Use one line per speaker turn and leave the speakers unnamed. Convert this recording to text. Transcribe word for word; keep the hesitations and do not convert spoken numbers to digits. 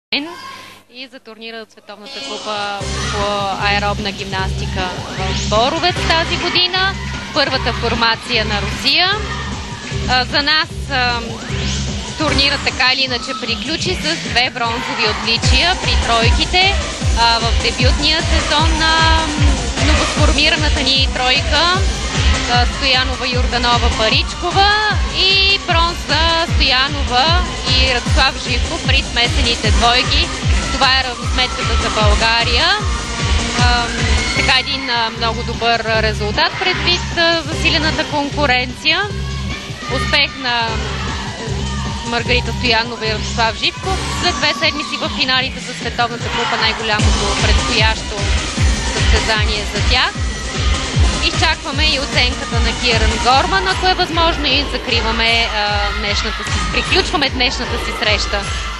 и за турнира от Световната купа по аеробна гимнастика в Боровец тази година. Първата формация на Русия. За нас турнира така или иначе приключи с две бронзови отличия при тройките в дебютния сезон на новосформираната ни тройка Стоянова, Йорданова, Паричкова и бронза Стоянова и Радослав Живков при смесените двойки. Това е равносметката за България. Така един много добър резултат предвид засилената конкуренция. Успех на Маргарита Стоянова и Радослав Живков. След две седмици в финалите за Световната купа, най-голямото предстоящо състезание за тях. Изчакваме и оценката на Киран Горман, ако е възможно, и закриваме а, днешната си, приключваме днешната си среща.